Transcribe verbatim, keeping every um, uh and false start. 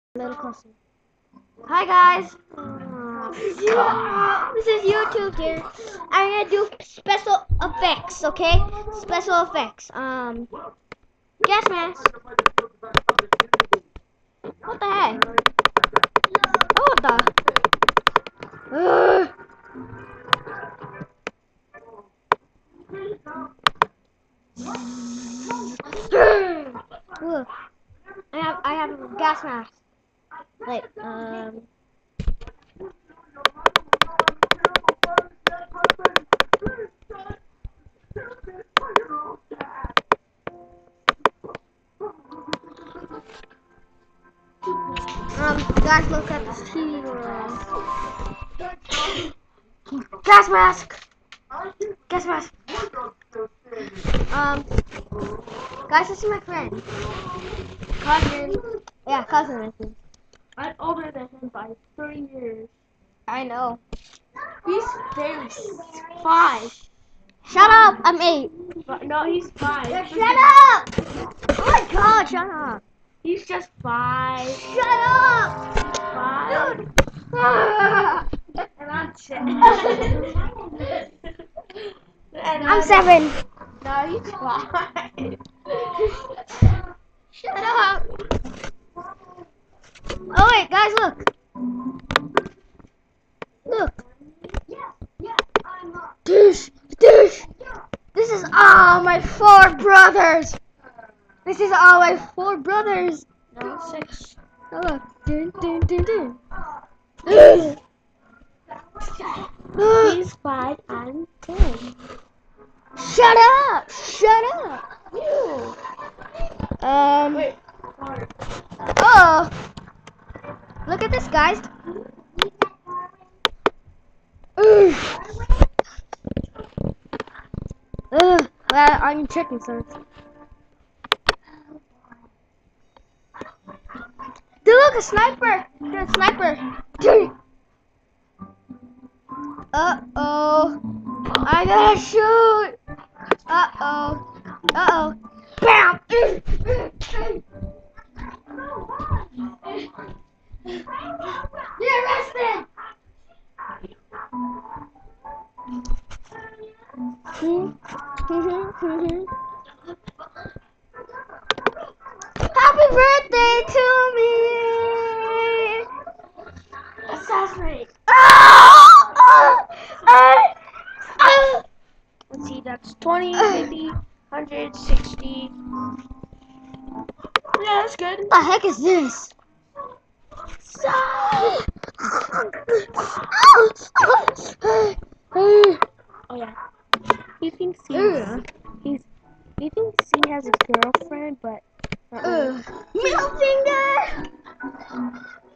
A little closer. Hi guys. Uh, this is YouTube here. I'm gonna do special effects, okay? Special effects. Um, gas mask. What the heck? Oh, what the? Ugh. Look, I have I have a gas mask. Like um. Um, guys, look at this T V room. Gas mask. Gas mask. Um, guys, this is my friend. Cousin. Yeah, cousin, I think. I'm older than him by three years. I know. He's very five. Shut up! I'm eight. But no, he's five. Yeah, shut up! Oh my god, shut up! He's just five. Shut up! Five. Dude! And I'm ten. And I'm seven. No, he's five. Shut up! Oh wait, guys, look. Look. Dish, dish. This is all my four brothers. This is all my four brothers. No, six. Oh, look. Dun, dun, dun, dun. Ugh. Ugh. He's five. I'm ten. Shut up! Shut up! You. Um. Wait. Oh. Look at this, guys. Ugh. Ugh. Well, I'm chicken sauce. Dude, look, a sniper! Dude, a sniper! Dude. Uh-oh. I'm gonna shoot! Uh-oh. Uh-oh. Bam! You're arrested! Happy birthday to me! Assassinate. Oh! Oh! Oh! Let's see, that's twenty, fifty, one hundred, sixty. Yeah, that's good. What the heck is this? So, oh yeah. He thinks he's, Ugh. he's he thinks he has a girlfriend, but uh-uh. Ugh. Middle finger!